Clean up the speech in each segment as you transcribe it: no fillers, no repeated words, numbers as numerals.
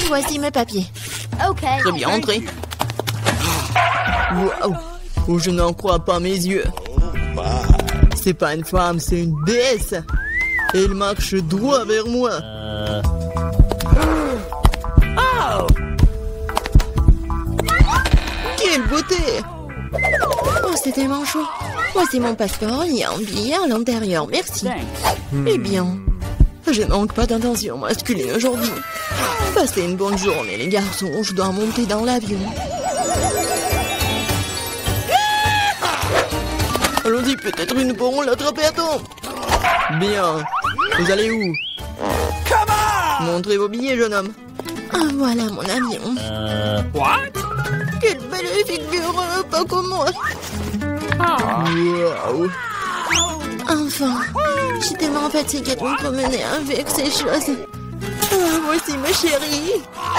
Voici mes papiers. Très bien, entrez. Waouh! Oh, je n'en crois pas mes yeux. C'est pas une femme, c'est une déesse. Et elle marche droit vers moi. Quelle beauté! Oh, c'est tellement chaud. Voici mon passeport, il y a un billet à l'intérieur, merci. Eh bien, je manque pas d'intention masculine aujourd'hui. Passez une bonne journée, les garçons. Je dois monter dans l'avion. Allons-y, peut-être nous pourrons l'attraper à temps. Bien. Vous allez où? Montrez vos billets, jeune homme. Ah, voilà mon avion. Quelle belle figure, pas comme moi. Waouh. Enfin, j'ai tellement fatiguée de me promener avec ces choses. Ah, voici ma chérie.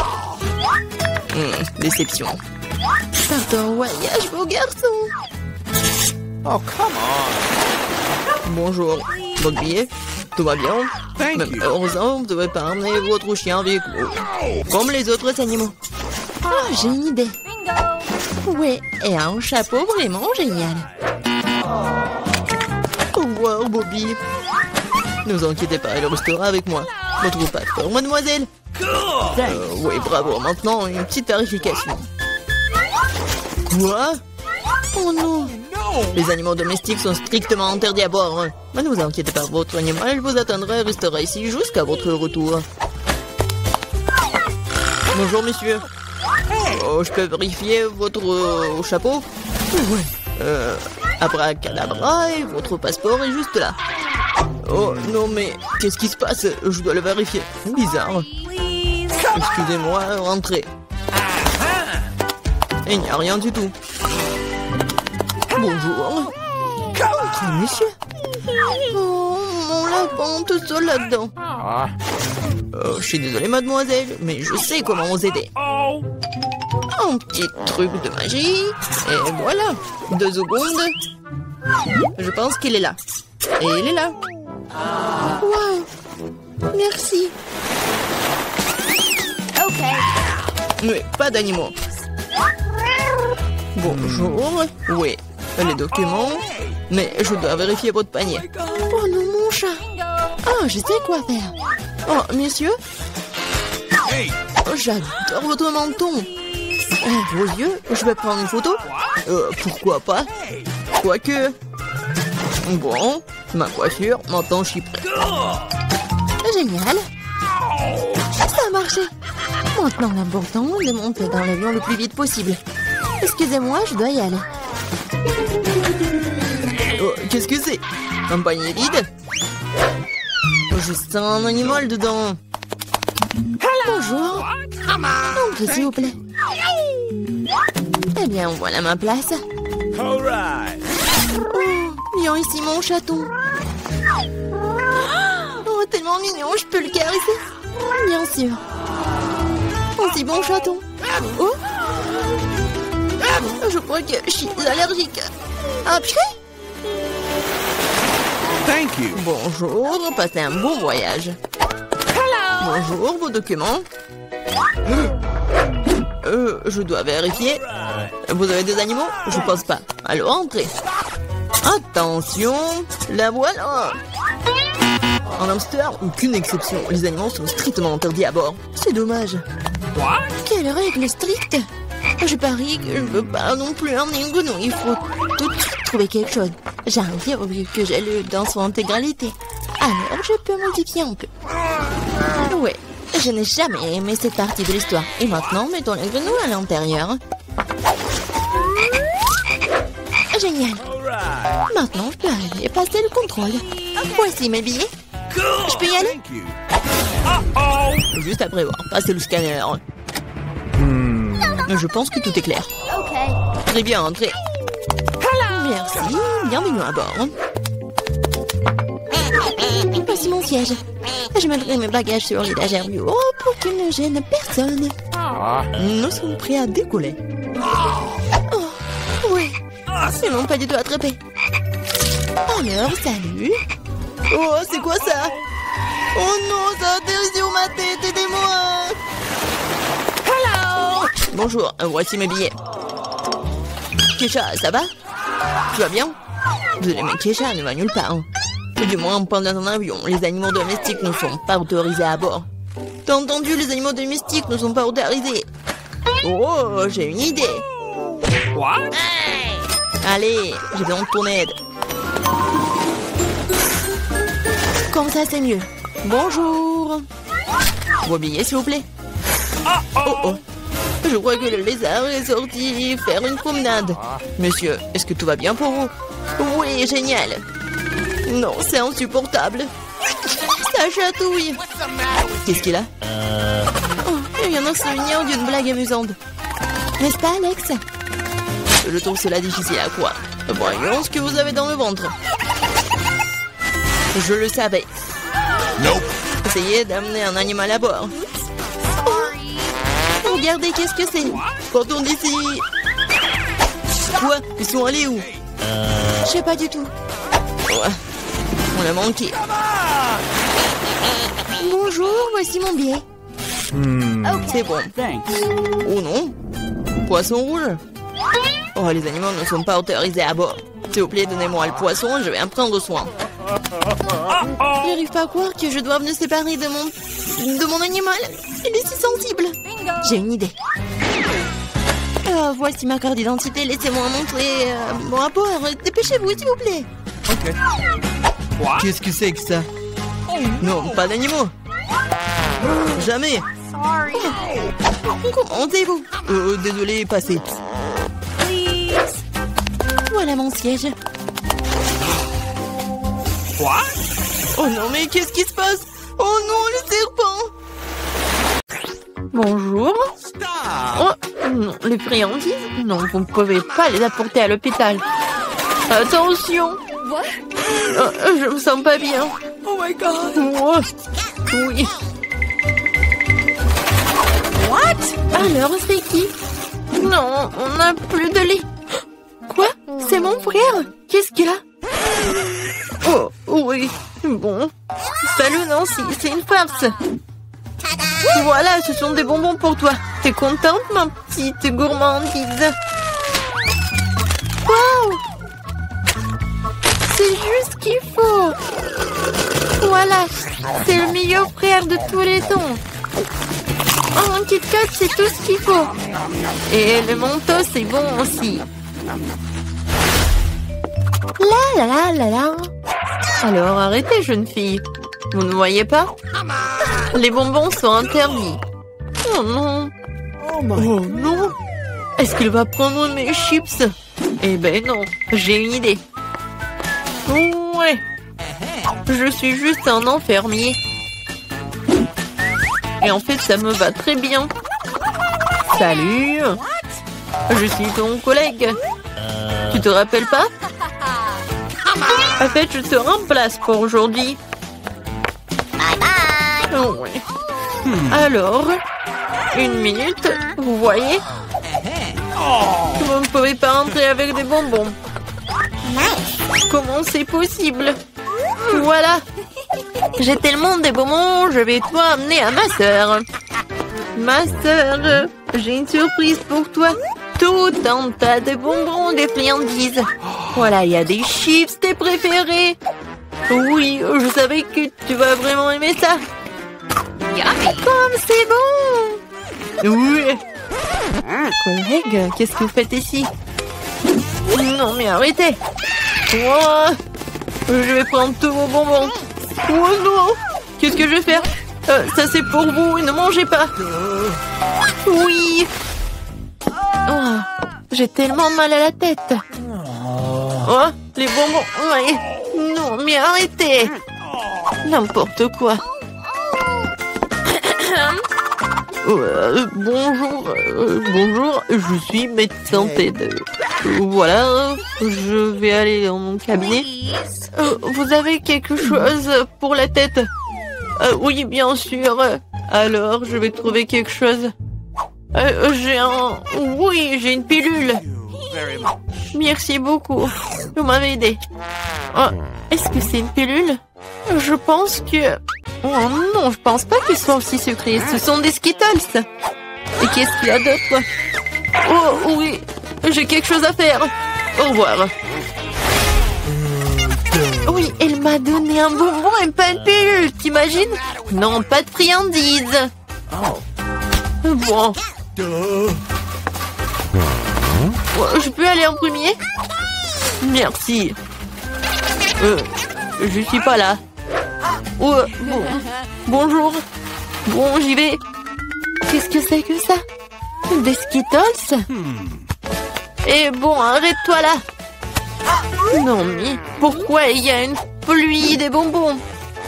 Déception. Partons au voyage, beau garçon. Oh, come on. Bonjour. Votre billet? Tout va bien? Thank Même you. heureusement, vous ne devez pas emmener votre chien avec vous. Comme les autres animaux. Oh, j'ai une idée. Ouais, et un chapeau vraiment génial. Au revoir, Bobby. Ne vous inquiétez pas, elle restera avec moi. Votre passeport, mademoiselle. Oui, bravo. Maintenant, une petite vérification. Quoi? Oh non. Les animaux domestiques sont strictement interdits à bord. Mais ne vous inquiétez pas, votre animal vous attendra et restera ici jusqu'à votre retour. Bonjour, monsieur. Oh, je peux vérifier votre chapeau? Oui. Abracadabra, et votre passeport est juste là. Oh, non, mais qu'est-ce qui se passe? Je dois le vérifier. Bizarre. Excusez-moi, rentrez. Il n'y a rien du tout. Bonjour. Entrez, monsieur. Oh, mon lapin, tout seul là-dedans. Je suis désolé, mademoiselle, mais je sais comment vous aider. Un petit truc de magie. Et voilà. 2 secondes. Je pense qu'il est là. Et il est là. Waouh. Merci. Mais pas d'animaux. Bonjour. Oui, les documents. Mais je dois vérifier votre panier. Oh non, mon chat. Ah, je sais quoi faire. Oh, messieurs. Hey. Oh, j'adore votre menton. Vos yeux, je vais prendre une photo. Pourquoi pas? Quoique. Bon, ma coiffure, maintenant je suis prêt. Génial. Ça a marché. Maintenant, l'important est de monter dans l'avion le plus vite possible. Excusez-moi, je dois y aller. Oh, qu'est-ce que c'est? Un panier vide? Oh, je sens un animal dedans. Bonjour. Entrez, s'il vous plaît. Eh bien, voilà ma place. All right. Oh, viens ici, mon chaton. Oh, tellement mignon, je peux le caresser. Bien sûr. Oh, si bon chaton. Oh, je crois que je suis allergique. Ah, purée. Thank you. Bonjour, passez un bon voyage. Bonjour, vos documents. Je dois vérifier. Vous avez des animaux? Je pense pas. Alors, entrez. Attention, la voilà. En hamster, aucune exception. Les animaux sont strictement interdits à bord. C'est dommage. Quelle règle stricte. Je parie que je ne veux pas non plus emmener une grenouille. Il faut tout de suite trouver quelque chose. J'arrive vu que j'ai lu dans son intégralité. Alors, je peux modifier un peu. Ouais, je n'ai jamais aimé cette partie de l'histoire. Et maintenant, mettons les grenouilles à l'intérieur. Génial. Maintenant, je peux aller et passer le contrôle. Voici mes billets. Je peux y aller? Thank you. Juste à prévoir. Passez le scanner. Je pense que tout est clair. Très bien, entrez. Merci, bienvenue à bord. Voici mon siège. Je mettrai mes bagages sur l'étagère du haut pour qu'ils ne gênent personne. Nous sommes prêts à décoller. Oh, oui, ils m'ont pas du tout attrapé. Alors, salut. Oh, c'est quoi ça? Oh non, ça a atterri sur ma tête, aidez-moi! Bonjour, voici mes billets. Kesha, ça va? Tu vas bien? Désolé, mais Kesha ne va nulle part. Hein. Du moins, pendant un avion, les animaux domestiques ne sont pas autorisés à bord. T'as entendu, les animaux domestiques ne sont pas autorisés. Oh, j'ai une idée. What? Allez, j'ai besoin de ton aide. Comme ça, c'est mieux. Bonjour. Vos billets, s'il vous plaît. Oh oh. Je crois que le lézard est sorti faire une promenade. Monsieur, est-ce que tout va bien pour vous? Oui, génial. Non, c'est insupportable. Ça chatouille. Qu'est-ce qu'il a? Oh, il vient de se souvenir d'une blague amusante. N'est-ce pas, Alex? Je trouve cela difficile à croire. Voyons ce que vous avez dans le ventre. Je le savais. Nope. Essayez d'amener un animal à bord. Regardez, qu'est-ce que c'est? Partons d'ici. Quoi? Ils sont allés où? Je sais pas du tout. Ouais. On l'a manqué. Bonjour, voici mon billet. C'est bon. Oh non. Poisson rouge. Oh, les animaux ne sont pas autorisés à bord. S'il vous plaît, donnez-moi le poisson, je vais en prendre soin. J'arrive pas à croire que je doive me séparer de mon animal. Il est si sensible. J'ai une idée. Voici ma carte d'identité. Laissez-moi montrer mon rapport. Dépêchez-vous, s'il vous plaît. Ok. Quoi? Qu'est-ce que c'est que ça? Non, pas d'animaux. Jamais. Comment allez-vous? Désolé, passez. Voilà mon siège. Quoi? Oh non, mais qu'est-ce qui se passe? Oh non, le serpent! Bonjour. Stop! Oh, non, les friandises? Non, vous ne pouvez pas les apporter à l'hôpital. Attention! Je me sens pas bien. Oh my god! Oh, oui. What? Alors, c'est qui? Non, on n'a plus de lait. Quoi? C'est mon frère? Qu'est-ce qu'il a? Oh, oui. Bon. Salut Nancy, c'est une farce. Voilà, ce sont des bonbons pour toi. T'es contente, ma petite gourmandise? Wow! C'est juste ce qu'il faut. Voilà, c'est le meilleur frère de tous les temps. Oh, un Kit Kat, c'est tout ce qu'il faut. Et le Mentos, c'est bon aussi. La la la la la. Alors, arrêtez, jeune fille. Vous ne voyez pas? Les bonbons sont interdits. Oh non. Oh non. Est-ce qu'il va prendre mes chips? Eh ben non, j'ai une idée. Ouais. Je suis juste un enfermier. Et en fait, ça me va très bien. Salut. Je suis ton collègue. Tu te rappelles pas? En fait, je te remplace pour aujourd'hui. Bye bye. Oh, ouais. Alors, une minute, vous voyez? Vous ne pouvez pas entrer avec des bonbons. Comment c'est possible? Voilà. J'ai tellement de bonbons, je vais tout amener à ma sœur. Ma sœur, j'ai une surprise pour toi. Tout un tas de bonbons, des friandises. Voilà, il y a des chips, tes préférés. Oui, je savais que tu vas vraiment aimer ça. Comme c'est bon. Oui. Collègue, qu'est-ce que vous faites ici? Non, mais arrêtez. Oh, je vais prendre tous vos bonbons. Oh non. Qu'est-ce que je vais faire? Ça c'est pour vous, ne mangez pas. Oui. Oh, j'ai tellement mal à la tête. Oh, les bonbons. Ouais. Non, mais arrêtez. N'importe quoi. Bonjour, je suis médecin TED. Voilà, je vais aller dans mon cabinet. Vous avez quelque chose pour la tête? Oui, bien sûr. Alors, je vais trouver quelque chose. j'ai une pilule. Merci beaucoup. Vous m'avez aidé. Oh, est-ce que c'est une pilule? Je pense que... Oh non, je pense pas qu'ils soient aussi sucrés. Ce sont des Skittles. Et qu'est-ce qu'il y a d'autre? Oh oui, j'ai quelque chose à faire. Au revoir. Oui, elle m'a donné un bonbon et pas une pilule, t'imagines? Non, pas de friandises. Bon. Je peux aller en premier? Merci. Je suis pas là. Bon. Bonjour. Bon, j'y vais. Qu'est-ce que c'est que ça? Des Skittles? Et bon, arrête-toi là. Non, mais pourquoi il y a une pluie des bonbons?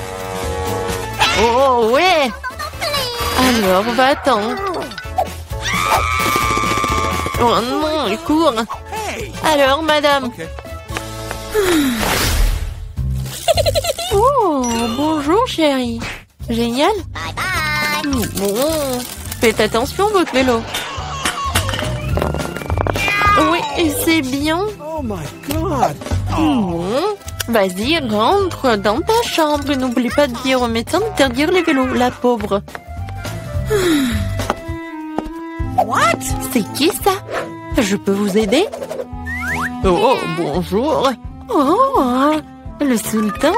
Oh, ouais. Alors, va-t'en. Oh non, il court. Alors, madame. Oh, bonjour, chérie. Génial. Bon, faites attention, votre vélo. Oui, c'est bien. Oh my God. Bon, vas-y, rentre dans ta chambre. N'oublie pas de dire au médecin d'interdire les vélos, la pauvre. What? C'est qui ça? Je peux vous aider? Oh, bonjour. Oh, le sultan.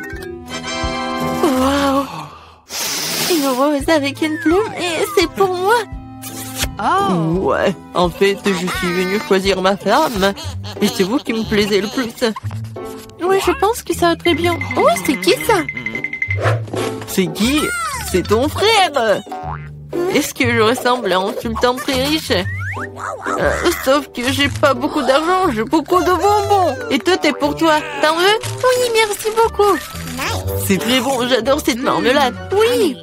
Wow. Une rose avec une plume et c'est pour moi. Oh. Ouais, en fait, je suis venue choisir ma femme. Et c'est vous qui me plaisez le plus. Oui, je pense que ça va très bien. Oh, c'est qui ça? C'est qui? C'est ton frère. Est-ce que je ressemble à un sultan très riche? Sauf que j'ai pas beaucoup d'argent, j'ai beaucoup de bonbons. Et toi, t'es pour toi. T'en veux? Oui, merci beaucoup. C'est très bon, j'adore cette marmelade. Oui.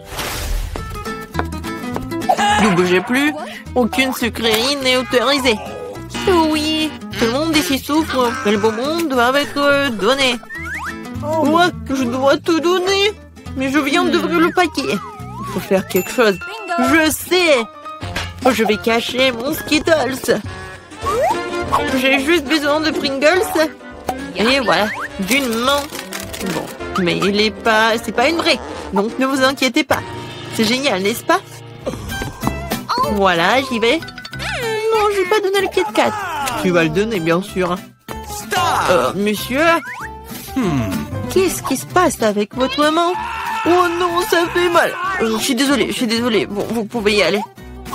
Ne bougez plus. Aucune sucrerie n'est autorisée. Oui, tout le monde ici souffre. Les bonbons doivent être donnés. Moi, je dois tout donner. Mais je viens d'ouvrir le paquet. Il faut faire quelque chose. Je sais. Je vais cacher mon Skittles. J'ai juste besoin de Pringles. Et voilà, d'une main. Bon, mais c'est pas une vraie. Donc ne vous inquiétez pas. C'est génial, n'est-ce pas? Voilà, j'y vais. Non, je vais pas donner le Kit Kat. Tu vas le donner, bien sûr. Monsieur? Qu'est-ce qui se passe avec votre main? Oh non, ça fait mal. Je suis désolée. Bon, vous pouvez y aller.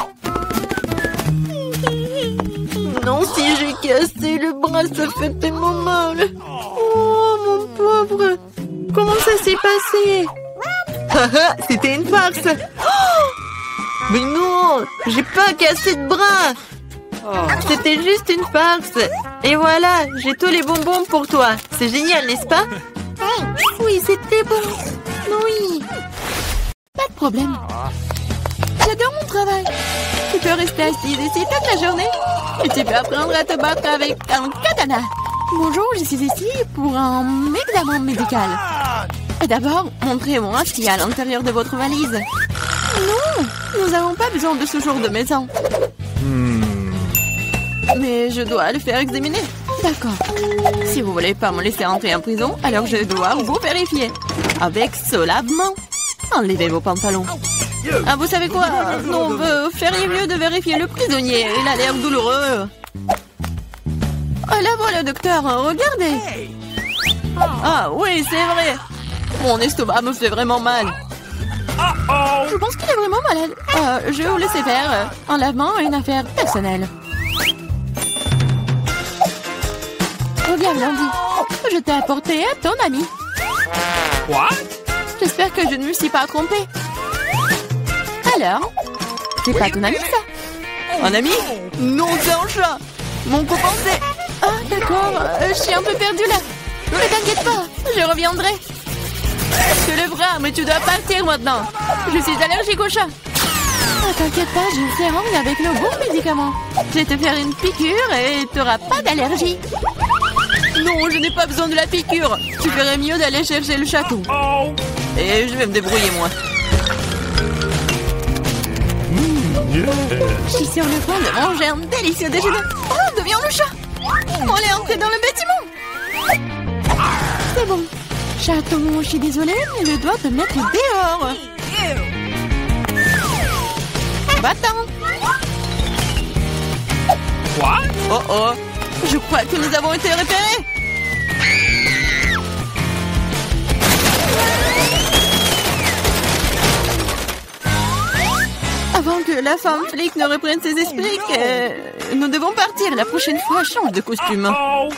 Non, si j'ai cassé le bras, ça fait tellement mal. Oh, mon pauvre. Comment ça s'est passé? C'était une farce. Oh, mais non, j'ai pas cassé de bras. C'était juste une farce. Et voilà, j'ai tous les bonbons pour toi. C'est génial, n'est-ce pas? Oui, c'était bon. Oui. Pas de problème. J'adore mon travail. Tu peux rester assise ici toute la journée. Et tu peux apprendre à te battre avec un katana. Bonjour, je suis ici pour un examen médical. D'abord, montrez-moi ce qu'il y a à l'intérieur de votre valise. Non, nous n'avons pas besoin de ce genre de maison. Mais je dois le faire examiner. D'accord. Si vous voulez pas me laisser entrer en prison, alors je dois vous vérifier. Avec ce lavement. Enlevez vos pantalons. Ah, vous savez quoi? Non, vous feriez mieux de vérifier le prisonnier. Il a l'air douloureux. Oh, là voilà, docteur. Regardez. Ah, oui, c'est vrai. Mon estomac me fait vraiment mal. Je pense qu'il est vraiment malade. Je vais vous laisser faire. Un lavement est une affaire personnelle. Regarde, Landy. Je t'ai apporté à ton ami. What? J'espère que je ne me suis pas trompée. Alors, c'est pas ton ami, ça? Un ami? Non, c'est un chat. Mon copain, c'est... Ah, d'accord. Je suis un peu perdue, là. Ne t'inquiète pas, je reviendrai. Je te le bras, mais tu dois partir maintenant. Je suis allergique au chat. Ah, t'inquiète pas, j'ai une seringue avec le bon médicament. Je vais te faire une piqûre et tu n'auras pas d'allergie. Non, je n'ai pas besoin de la piqûre. Tu ferais mieux d'aller chercher le chaton. Et je vais me débrouiller, moi. Je suis sur le point de manger un délicieux déjeuner. Oh, deviens le chat. On est entré dans le bâtiment. C'est bon. Chaton, je suis désolée, mais je dois te mettre dehors. Va-t'en. What? Oh oh, je crois que nous avons été repérés. Avant que la femme flic ne reprenne ses esprits, nous devons partir. La prochaine fois, change de costume. Oh.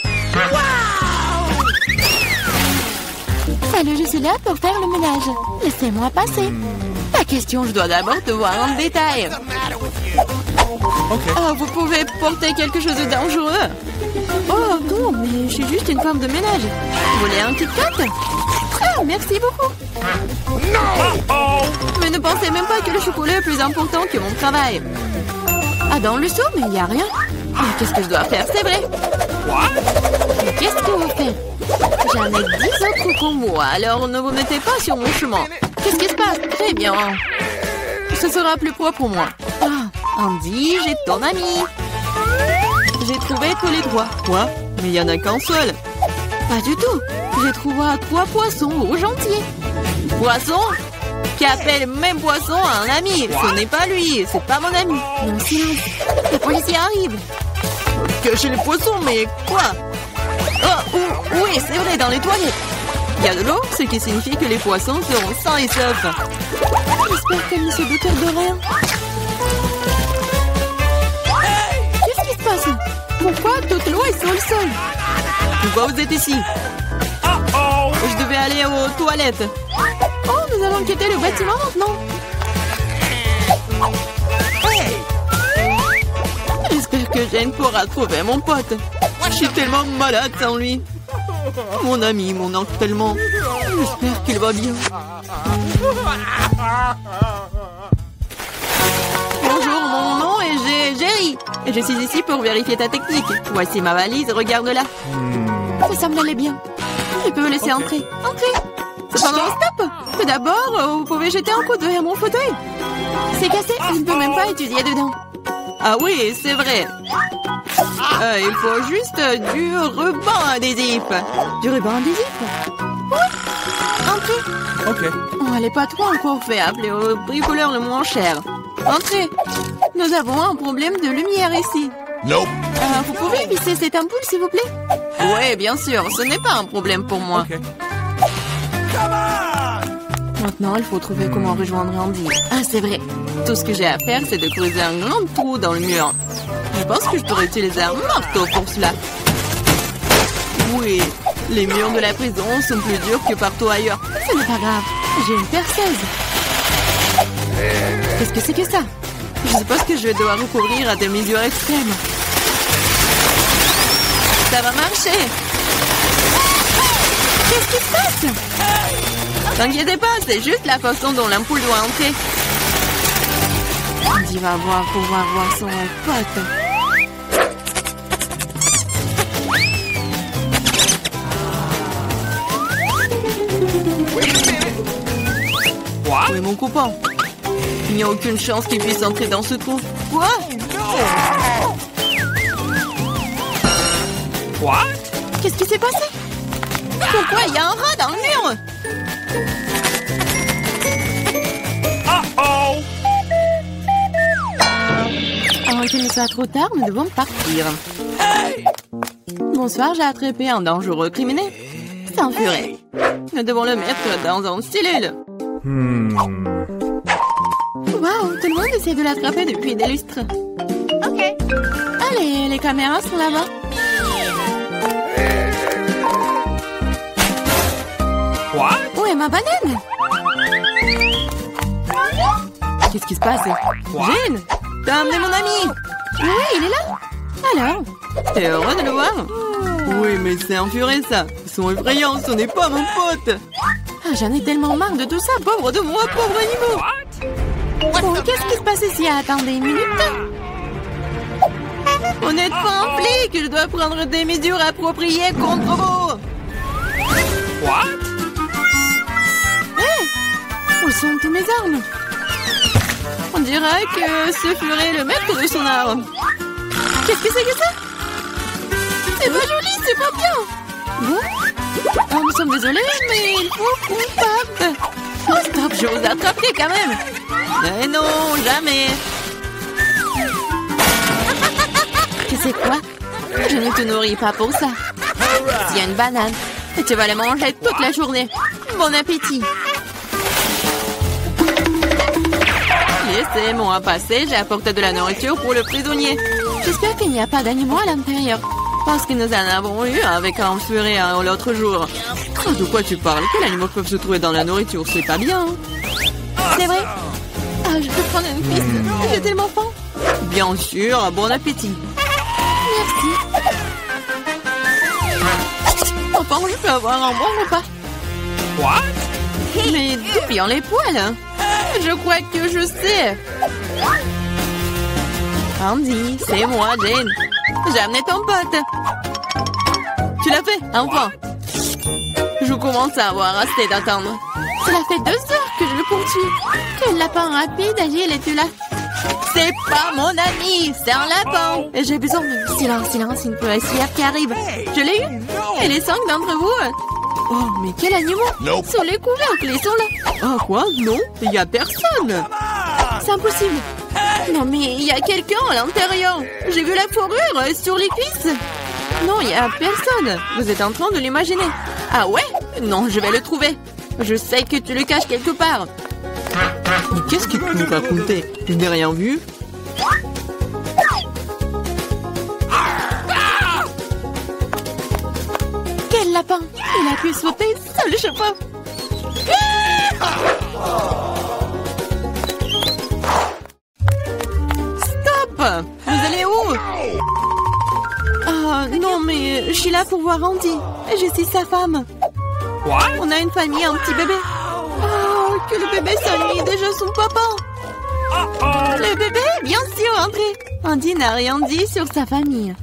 Salut, je suis là pour faire le ménage. Laissez-moi passer. Pas question, je dois d'abord te voir en détail. Okay. Oh, vous pouvez porter quelque chose de dangereux. Oh non, mais je suis juste une femme de ménage. Vous voulez un Kit Kat? Ah, merci beaucoup. Oh. Mais ne pensez même pas que le chocolat est plus important que mon travail. Ah, dans le seau, mais il n'y a rien. Ah, qu'est-ce que je dois faire? C'est vrai. What? Qu'est-ce que vous faites? J'en ai 10 autres pour moi, alors ne vous mettez pas sur mon chemin. Qu'est-ce qui se passe? Très bien. Ce sera plus propre pour moi. Ah, Andy, j'ai ton ami. J'ai trouvé tous les trois. Quoi? Mais il n'y en a qu'un seul. Pas du tout. J'ai trouvé 3 poissons rouges entiers. Poisson? Qui appelle même poisson à un ami. Ce n'est pas lui, c'est pas mon ami. Non, silence. Le policier arrive. Cachez les poissons, mais quoi? Oh, oui, c'est vrai, dans les toilettes. Il y a de l'eau, ce qui signifie que les poissons seront sains et saufs. J'espère qu'elle ne se doute de rien. Qu'est-ce qui se passe? Pourquoi toute l'eau est sur le sol? Pourquoi vous êtes ici? Oh. Je devais aller aux toilettes. Oh, nous allons quitter le bâtiment maintenant. J'espère que Jane pourra trouver mon pote. Je suis tellement malade sans lui. Mon ami m'en manque tellement. J'espère qu'il va bien. Bonjour, mon nom est Jerry. Et je suis ici pour vérifier ta technique. Voici ma valise, regarde-la. Ça semble aller bien. Je peux vous laisser entrer. Entrez. Cependant, stop. Tout d'abord, vous pouvez jeter un coup d'œil à mon fauteuil. C'est cassé, je ne peux même pas étudier dedans. Ah oui, c'est vrai. Il faut juste du ruban adhésif. Du ruban adhésif? Entrez. Okay. Oh, elle n'est pas trop encore fait. Appelez au bricoleur le moins cher. Entrez. Nous avons un problème de lumière ici. Nope. Vous pouvez visser cette ampoule, s'il vous plaît? Oui, bien sûr. Ce n'est pas un problème pour moi. Okay. Maintenant, il faut trouver comment rejoindre Andy. Ah, c'est vrai. Tout ce que j'ai à faire, c'est de creuser un grand trou dans le mur. Je pense que je pourrais utiliser un marteau pour cela. Oui, les murs de la prison sont plus durs que partout ailleurs. Ce n'est pas grave. J'ai une perceuse. Qu'est-ce que c'est que ça? Je suppose que je vais devoir recourir à des mesures extrêmes. Ça va marcher. Qu'est-ce qui se passe? T'inquiétez pas, c'est juste la façon dont l'ampoule doit entrer. Andy va pouvoir voir son pote. What? Où est mon coupon? Il n'y a aucune chance qu'il puisse entrer dans ce trou. Quoi? What? Qu'est-ce qui s'est passé? Pourquoi il y a un rat dans le mur? Oh. Avant qu'il ne soit trop tard, nous devons partir. Bonsoir, j'ai attrapé un dangereux criminel. S'enfuirait. Nous devons le mettre dans un cellule. Waouh, tout le monde essaie de l'attraper depuis des lustres. Ok. Allez, les caméras sont là-bas. What? Où est ma banane? Qu'est-ce qui se passe? Jane, t'as amené mon ami. Oui, il est là. Alors? T'es heureux de le voir? Oui, mais c'est un furet, ça. Ils sont effrayants, ce n'est pas mon pote. Ah, j'en ai tellement marre de tout ça. Pauvre de moi, pauvre animal. Bon, qu'est-ce qui se passe ici? Attendez une minute. On n'est pas un flic, je dois prendre des mesures appropriées contre vous. What? Où sont tous mes armes? On dirait que ce furet est le maître de son art. Qu'est-ce que c'est que ça? C'est pas joli, c'est pas bien. Bon, oh, nous sommes désolés, mais il faut coupable. Oh, stop, je vous attraperai quand même. Mais non, jamais. sais quoi? Je ne te nourris pas pour ça. Tiens une banane. Et tu vas la manger toute la journée. Bon appétit. Laissez-moi passer, j'ai apporté de la nourriture pour le prisonnier. J'espère qu'il n'y a pas d'animaux à l'intérieur. Parce que nous en avons eu avec un furet l'autre jour. Oh, de quoi tu parles? Quels animaux peuvent se trouver dans la nourriture? C'est pas bien. C'est vrai? Ah, je peux prendre une piste. J'ai tellement faim. Bien sûr, bon appétit. Merci. Enfin, je peux avoir un bon repas. What? Mais d'où viennent les poils? Je crois que je sais. Andy, c'est moi, Jane. J'ai amené ton pote. Tu l'as fait, enfin. Je commence à avoir assez d'attendre. Cela fait 2 heures que je le poursuis. Quel lapin rapide, agile, es-tu là? C'est pas mon ami, c'est un lapin. Et j'ai besoin de... Silence, une policière qui arrive. Je l'ai eu. Et les 5 d'entre vous... Oh, mais quel animal! Nope. Sur les couvercles, ils sont là. Oh, quoi? Non, il n'y a personne. C'est impossible. Non, mais il y a quelqu'un à l'intérieur. J'ai vu la fourrure sur les cuisses. Non, il n'y a personne. Vous êtes en train de l'imaginer. Ah ouais? Non, je vais le trouver. Je sais que tu le caches quelque part. Mais qu'est-ce qu'il peut nous raconter? Je n'ai rien vu. Quel lapin! Il a pu sauter seul, je peux. Stop! Vous allez où? Ah, non, mais je suis là pour voir Andy. Je suis sa femme. What? On a une famille, un petit bébé. Oh, que le bébé s'ennuie déjà son papa. Uh-oh. Le bébé, bien sûr, entrez. Andy n'a rien dit sur sa famille.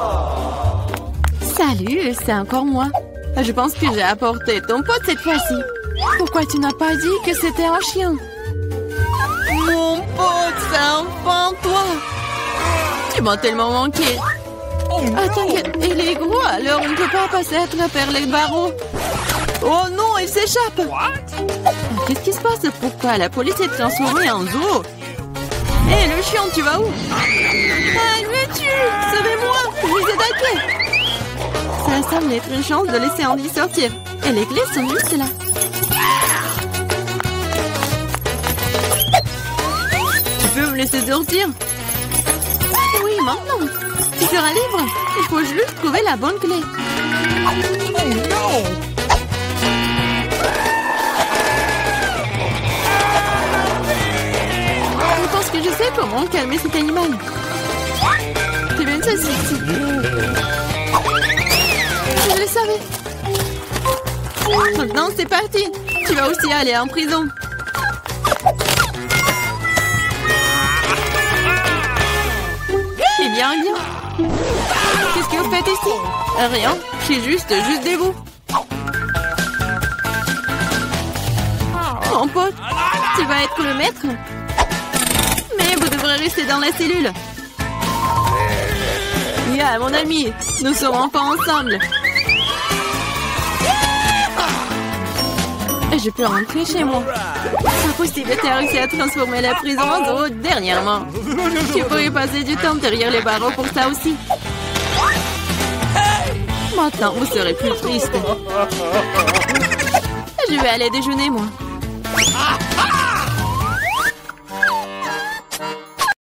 Salut, c'est encore moi. Je pense que j'ai apporté ton pote cette fois-ci. Pourquoi tu n'as pas dit que c'était un chien? Mon pote, c'est enfin toi. Tu m'as tellement manqué. Ah, t'inquiète, il est gros, alors on ne peut pas passer à travers les barreaux. Oh non, il s'échappe. What? Qu'est-ce qui se passe? Pourquoi la police est transformée en zoo? Hé, le chien, tu vas où? Ah, il me tue! Sauvez-moi! Je vous ai attaqué! Ça semble être une chance de laisser Andy sortir. Et les clés sont juste là. Tu peux me laisser sortir? Oui, maintenant. Tu seras libre. Il faut juste trouver la bonne clé. Oh no! Je pense que je sais comment calmer cet animal. C'est bien ça, ici. Je le savais. Maintenant, c'est parti. Tu vas aussi aller en prison. Eh bien, bien. Qu'est-ce que vous faites ici? Rien. Je suis juste des bouts. Mon pote, tu vas être le maître? Mais vous devrez rester dans la cellule. Yeah, mon ami, nous serons enfin ensemble. Je peux rentrer chez moi. Impossible, tu as réussi à transformer la prison en zoo dernièrement. Tu pourrais passer du temps derrière les barreaux pour ça aussi. Maintenant, vous serez plus triste. Je vais aller déjeuner, moi.